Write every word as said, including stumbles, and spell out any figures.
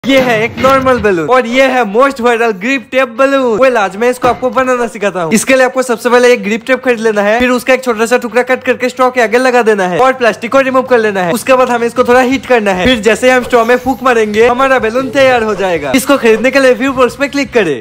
ये है एक नॉर्मल बलून और ये है most viral grip tape balloon. Well आज मैं इसको आपको बनाना सिखाता हूँ। इसके लिए आपको सबसे पहले एक ग्रिप टेप खरीद लेना है, फिर उसका एक छोटा सा टुकड़ा कट करके स्ट्रॉ के आगे लगा देना है और प्लास्टिक को रिमूव कर लेना है। उसके बाद हमें इसको थोड़ा हीट करना है, फिर जैसे हम स्ट्रॉ में फूंक मारेंगे हमारा बैलून तैयार हो जाएगा। इसको खरीदने के लिए व्यू बॉक्स पे क्लिक करें।